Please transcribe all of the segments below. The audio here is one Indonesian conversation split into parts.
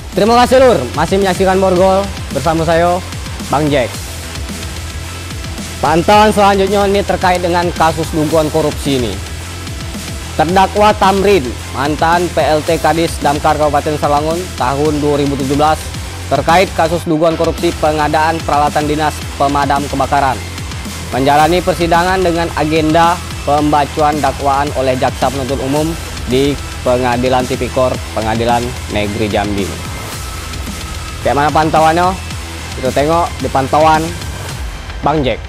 Terima kasih Lur, masih menyaksikan Borgol bersama saya, Bang Jack. Pantauan selanjutnya ini terkait dengan kasus dugaan korupsi ini. Terdakwa Tamrin, mantan PLT Kadis Damkar Kabupaten Sarolangun tahun 2017, terkait kasus dugaan korupsi pengadaan peralatan dinas pemadam kebakaran, menjalani persidangan dengan agenda pembacaan dakwaan oleh Jaksa Penuntut Umum di Pengadilan Tipikor Pengadilan Negeri Jambi. Kayak mana pantauannya? Kita tengok di pantauan Bang Jack.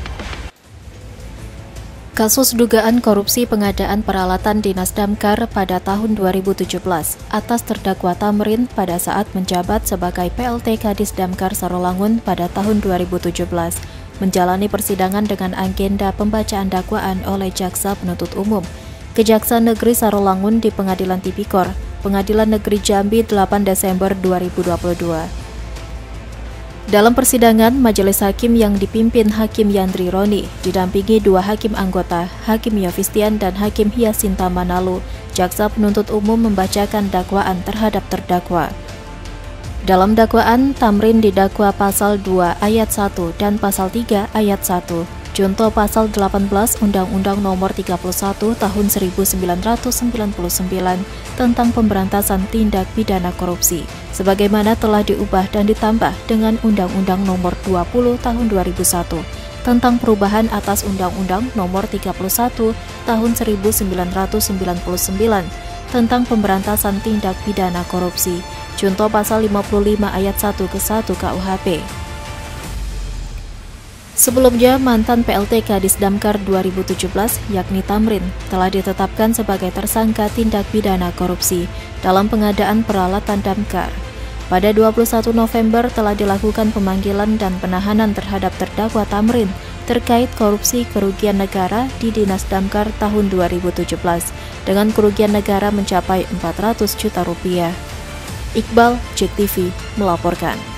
Kasus dugaan korupsi pengadaan peralatan dinas damkar pada tahun 2017 atas terdakwa Tamrin pada saat menjabat sebagai PLT Kadis Damkar Sarolangun pada tahun 2017 menjalani persidangan dengan agenda pembacaan dakwaan oleh Jaksa Penuntut Umum Kejaksaan Negeri Sarolangun di Pengadilan Tipikor Pengadilan Negeri Jambi 8 Desember 2022. Dalam persidangan, majelis hakim yang dipimpin Hakim Yandri Roni didampingi dua hakim anggota, Hakim Yofistian dan Hakim Hyasinta Manalu, Jaksa Penuntut Umum membacakan dakwaan terhadap terdakwa. Dalam dakwaan, Tamrin didakwa pasal 2 ayat 1 dan pasal 3 ayat 1, junto pasal 18 Undang-Undang Nomor 31 Tahun 1999 tentang pemberantasan tindak pidana korupsi, sebagaimana telah diubah dan ditambah dengan Undang-Undang Nomor 20 Tahun 2001 tentang perubahan atas Undang-Undang Nomor 31 Tahun 1999 tentang pemberantasan tindak pidana korupsi, junto pasal 55 ayat 1 ke 1 KUHP. Sebelumnya, mantan PLT Kadis Damkar 2017, yakni Tamrin, telah ditetapkan sebagai tersangka tindak pidana korupsi dalam pengadaan peralatan damkar. Pada 21 November telah dilakukan pemanggilan dan penahanan terhadap terdakwa Tamrin terkait korupsi kerugian negara di Dinas Damkar tahun 2017 dengan kerugian negara mencapai 400 juta rupiah. Iqbal, JEK TV, melaporkan.